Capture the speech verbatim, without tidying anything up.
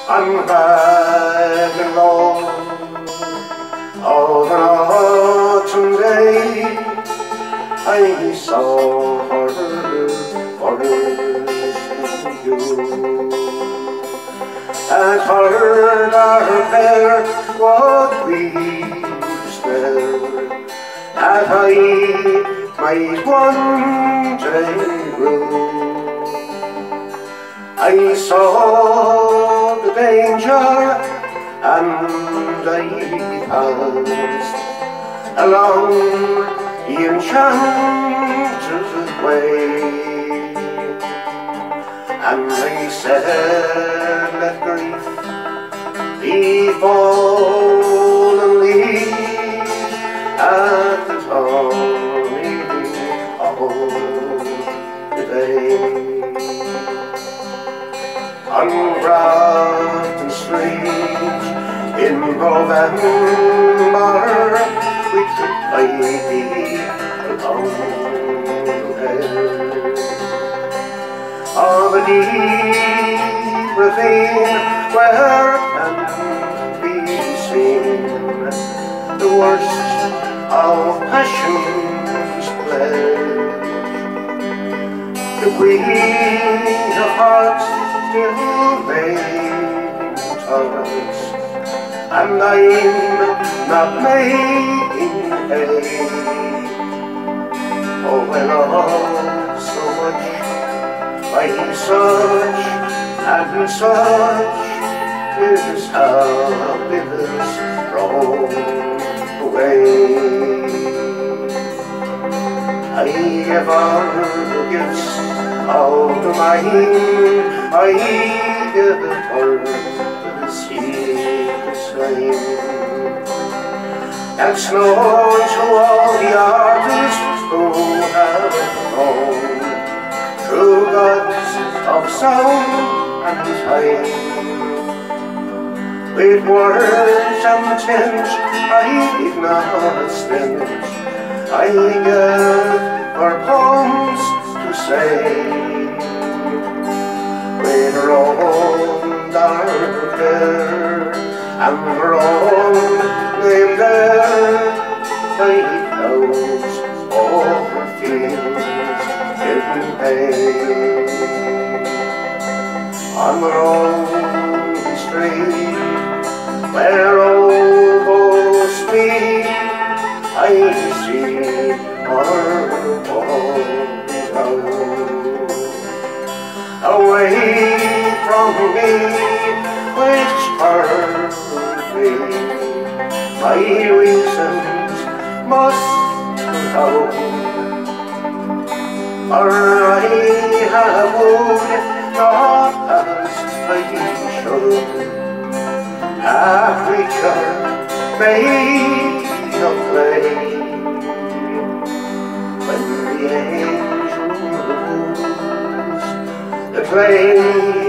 I'm riding along of an autumn day. I saw her forest view, and her dark hair was weaves there, that I might one day rue. I saw the danger, and I passed along the enchanted way, and they said, let grief befall and leave at the dawning of the day. On Grafton Street in November we could play along the way of a deep ravine where can be seen the worst of passion's pledge. The queen of hearts still mains us, and I'm not making hay. Oh, when all so much by such and such is happiness thrown away. I have all the gifts of the mind, I give her the secret flame that's known to all the artists who have known true gods of sound and time. With words and tinge I did not stint, I gave her poems to say. With her own dark hair and her own name there, by clouds over fields in pain. On the lonely street where all goes me, I see her walking down. Away from me, which hurt me, my reasons must go. For I have would not as I should, a creature made of clay. When the angel moves, the clay